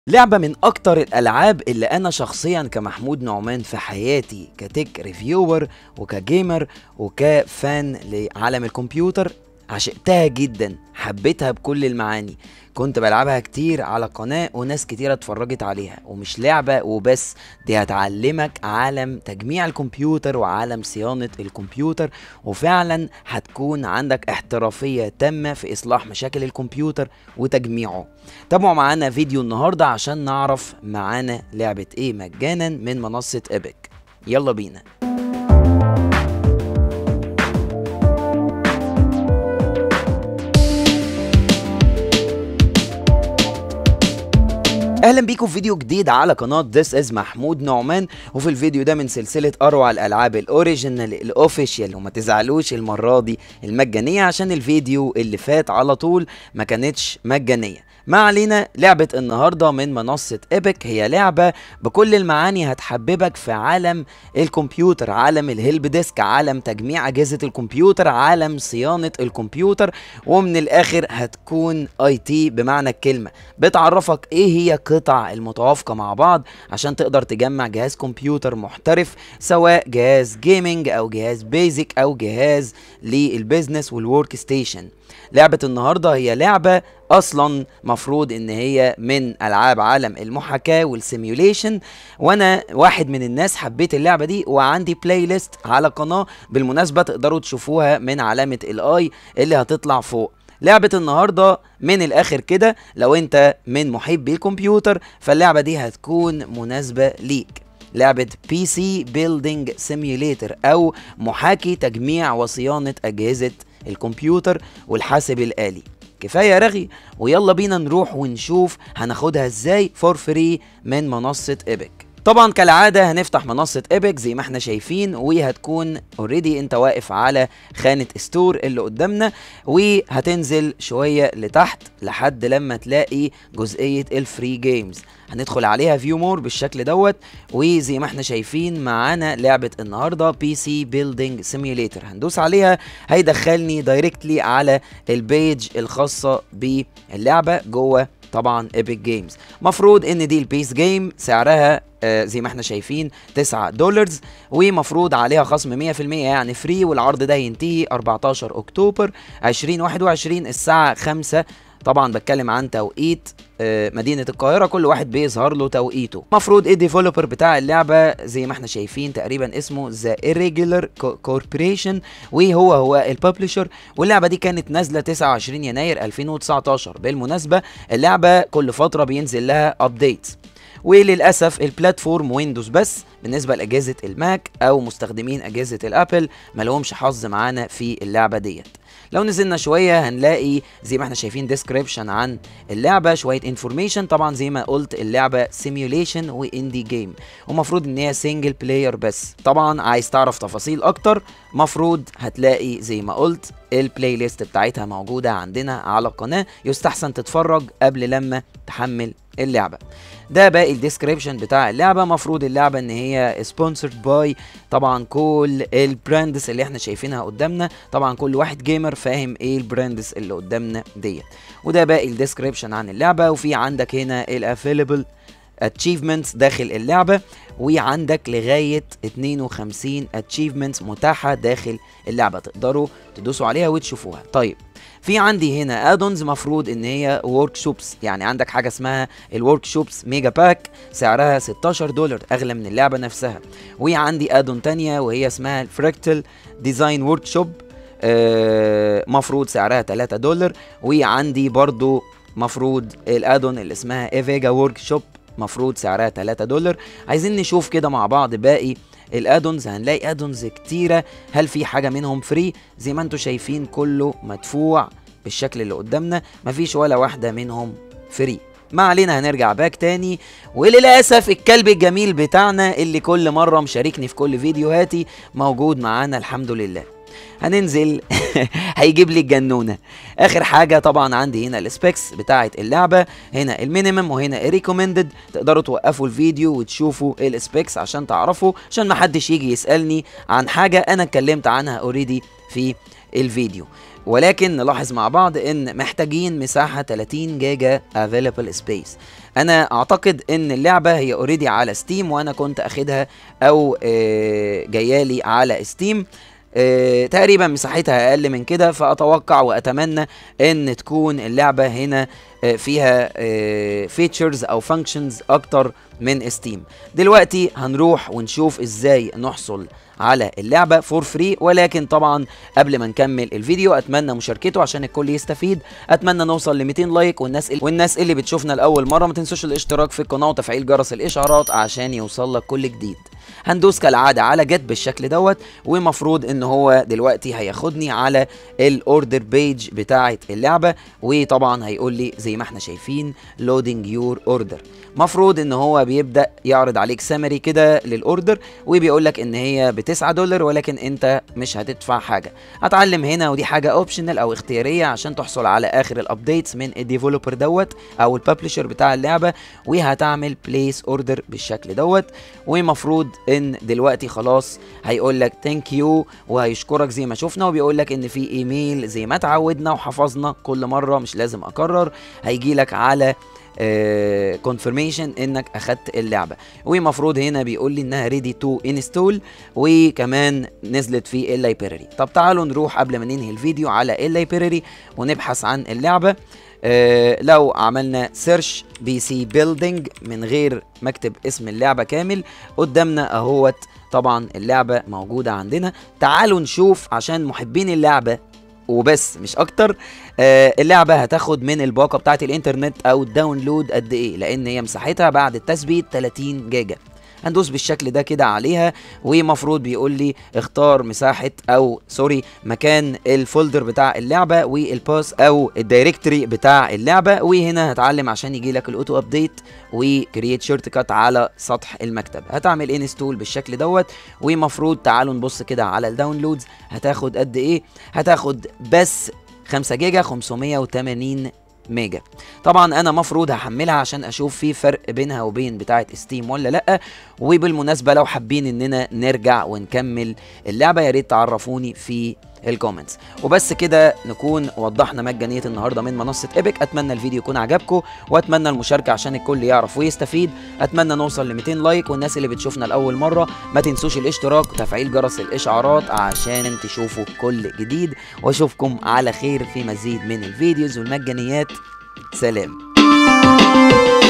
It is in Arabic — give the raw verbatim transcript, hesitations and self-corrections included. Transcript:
لعبة من أكتر الألعاب اللي أنا شخصيا كمحمود نعمان في حياتي كتك ريفيور وكجيمر وكفان لعالم الكمبيوتر عشقتها جدا، حبيتها بكل المعاني. كنت بلعبها كتير على قناة وناس كتيرة اتفرجت عليها، ومش لعبة وبس، دي هتعلمك عالم تجميع الكمبيوتر وعالم صيانة الكمبيوتر، وفعلا هتكون عندك احترافية تامة في إصلاح مشاكل الكمبيوتر وتجميعه. تابعوا معانا فيديو النهاردة عشان نعرف معانا لعبة ايه مجانا من منصة ايبك. يلا بينا. اهلا بيكم في فيديو جديد على قناه This is محمود نعمان، وفي الفيديو ده من سلسله اروع الالعاب الاوريجينال الاوفيشال، وما تزعلوش المره دي المجانيه عشان الفيديو اللي فات على طول ما كانتش مجانيه. ما علينا، لعبة النهاردة من منصة ايبك هي لعبة بكل المعاني هتحببك في عالم الكمبيوتر، عالم الهيلب ديسك، عالم تجميع أجهزة الكمبيوتر، عالم صيانة الكمبيوتر، ومن الآخر هتكون اي تي بمعنى الكلمة. بتعرفك ايه هي قطع المتوافقة مع بعض عشان تقدر تجمع جهاز كمبيوتر محترف، سواء جهاز جيمنج او جهاز بيزك او جهاز للبيزنس والورك ستيشن. لعبة النهاردة هي لعبة اصلا مفروض ان هي من العاب عالم المحاكاة والسيميوليشن، وانا واحد من الناس حبيت اللعبة دي، وعندي بلاي ليست على قناة بالمناسبة تقدروا تشوفوها من علامة الاي اللي هتطلع فوق. لعبة النهاردة من الاخر كده لو انت من محبي الكمبيوتر فاللعبة دي هتكون مناسبة ليك. لعبة بي سي بيلدينج سيميوليتر او محاكي تجميع وصيانة اجهزة الكمبيوتر والحاسب الآلي. كفاية رغي، ويلا بينا نروح ونشوف هناخدها ازاي فور فري من منصة ايبك. طبعا كالعادة هنفتح منصة ايبك زي ما احنا شايفين، وهتكون اوريدي انت واقف على خانة ستور اللي قدامنا، وهتنزل شوية لتحت لحد لما تلاقي جزئية الفري جيمز، هندخل عليها فيو مور بالشكل دوت، وزي ما احنا شايفين معانا لعبة النهاردة بي سي بيلدينج سيميوليتر. هندوس عليها هيدخلني دايركتلي على البيج الخاصة باللعبة جوه طبعا ايبك جيمز. مفروض ان دي البيس جيم سعرها آه زي ما احنا شايفين تسعة دولار، ومفروض عليها خصم مية في المية يعني فري، والعرض ده ينتهي أربعتاشر اكتوبر ألفين وواحد وعشرين الساعة خمسة. طبعا بتكلم عن توقيت آه مدينة القاهرة، كل واحد بيظهر له توقيته. مفروض الديفلوبر بتاع اللعبة زي ما احنا شايفين تقريبا اسمه ذا Irregular Corporation، وهو هو الببلشر، واللعبة دي كانت نازلة تسعة وعشرين يناير ألفين وتسعتاشر. بالمناسبة اللعبة كل فترة بينزل لها ابديت، وللأسف البلاتفورم ويندوز بس بالنسبة لأجهزة الماك أو مستخدمين أجهزة الأبل ملهمش حظ معانا في اللعبة ديت. لو نزلنا شوية هنلاقي زي ما احنا شايفين ديسكريبشن عن اللعبة، شوية انفورميشن. طبعا زي ما قلت اللعبة سيميوليشن واندي جيم، ومفروض ان هي سنجل بلاير بس. طبعا عايز تعرف تفاصيل اكتر مفروض هتلاقي زي ما قلت البلاي ليست بتاعتها موجودة عندنا على القناة، يستحسن تتفرج قبل لما تحمل اللعبة. ده باقي الديسكريبشن بتاع اللعبة. مفروض اللعبة ان هي سبونسرد باي طبعا كل البراندز اللي احنا شايفينها قدامنا، طبعا كل واحد جيمر فاهم ايه البراندز اللي قدامنا ديت. وده باقي الديسكريبشن عن اللعبة، وفي عندك هنا الافيلبل اتشيفمنتس داخل اللعبة، وعندك لغاية اتنين وخمسين اتشيفمنتس متاحة داخل اللعبة، تقدروا تدوسوا عليها وتشوفوها. طيب في عندي هنا ادونز مفروض ان هي ورك شوبس، يعني عندك حاجه اسمها الورك شوبس ميجا باك سعرها ستاشر دولار، اغلى من اللعبه نفسها. وعندي ادون تانية وهي اسمها الفراكتال ديزاين ورك شوب، آه مفروض سعرها تلاتة دولار. وعندي برضو مفروض الادون اللي اسمها ايفيجا ورك شوب مفروض سعرها تلاتة دولار. عايزين نشوف كده مع بعض باقي الادونز. هنلاقي ادونز كتيره، هل في حاجه منهم فري؟ زي ما انتم شايفين كله مدفوع بالشكل اللي قدامنا، مفيش ولا واحده منهم فري. ما علينا، هنرجع باك تاني، وللاسف الكلب الجميل بتاعنا اللي كل مره مشاركني في كل فيديوهاتي موجود معانا الحمد لله. هننزل هيجيب لي الجنونه. اخر حاجه طبعا عندي هنا السبيكس بتاعه اللعبه، هنا المينيمم وهنا الريكومندد، تقدروا توقفوا الفيديو وتشوفوا السبيكس عشان تعرفوا، عشان ما حدش يجي يسالني عن حاجه انا اتكلمت عنها اوريدي في الفيديو. ولكن نلاحظ مع بعض ان محتاجين مساحة تلاتين جيجا available space. انا اعتقد ان اللعبة هي اوريدي على ستيم، وانا كنت اخدها او جايالي على ستيم. آه، تقريبا مساحتها اقل من كده، فاتوقع واتمنى ان تكون اللعبة هنا آه، فيها فيتشرز او فانكشنز اكتر من ستيم. دلوقتي هنروح ونشوف ازاي نحصل على اللعبة فور فري، ولكن طبعا قبل ما نكمل الفيديو اتمنى مشاركته عشان الكل يستفيد. اتمنى نوصل ل ميتين لايك، والناس اللي والناس اللي بتشوفنا لاول مرة ما تنسوش الاشتراك في القناة وتفعيل جرس الاشعارات عشان يوصل لك كل جديد. هندوس كالعادة على جت بالشكل دوت، ومفروض ان هو دلوقتي هياخدني على الاوردر بيج بتاعة اللعبة، وطبعا هيقول لي زي ما احنا شايفين لودينج يور اوردر. مفروض ان هو بيبدأ يعرض عليك سامري كده للاوردر، وبيقول لك ان هي بتسعة دولار ولكن انت مش هتدفع حاجة. هتعلم هنا، ودي حاجة اوبشنال او اختيارية عشان تحصل على اخر الابديتس من الديفلوبر دوت او الببلشر بتاع اللعبة، وهتعمل بليس اوردر بالشكل دوت. ومفروض ان دلوقتي خلاص هيقول لك ثانك يو وهيشكرك زي ما شفنا، وبيقول لك ان في ايميل زي ما اتعودنا وحفظنا كل مره مش لازم اكرر، هيجي لك على كونفirmation uh, انك اخدت اللعبه. ومفروض هنا بيقول لي انها ريدي تو انستول، وكمان نزلت في اللايبراري. طب تعالوا نروح قبل ما ننهي الفيديو على اللايبراري ونبحث عن اللعبه. آه لو عملنا سيرش بي سي بيلدينج من غير ما اكتب اسم اللعبه كامل قدامنا اهوت، طبعا اللعبه موجوده عندنا. تعالوا نشوف عشان محبين اللعبه وبس مش اكتر، آه اللعبه هتاخد من الباقه بتاعه الانترنت او الداونلود قد ايه، لان هي مساحتها بعد التثبيت تلاتين جيجا. هندوس بالشكل ده كده عليها، ومفروض بيقول لي اختار مساحه او سوري مكان الفولدر بتاع اللعبه والباس او الدايركتوري بتاع اللعبه. وهنا هتعلم عشان يجي لك الاوتو ابديت وكرييت شورت كات على سطح المكتب. هتعمل انستول بالشكل دوت، ومفروض تعالوا نبص كده على الداونلودز هتاخد قد ايه. هتاخد بس خمسة جيجا خمسمية وتمانين ميجا. طبعا انا مفروض هحملها عشان اشوف في فرق بينها وبين بتاعه ستيم ولا لا. وبالمناسبه لو حابين اننا نرجع ونكمل اللعبه يا ريت تعرفوني في الكومنتس. وبس كده نكون وضحنا مجانيه النهارده من منصه ايبك. اتمنى الفيديو يكون عجبكم، واتمنى المشاركه عشان الكل يعرف ويستفيد. اتمنى نوصل ل ميتين لايك، والناس اللي بتشوفنا لاول مره ما تنسوش الاشتراك وتفعيل جرس الاشعارات عشان تشوفوا كل جديد. واشوفكم على خير في مزيد من الفيديوز والمجانيات. سلام.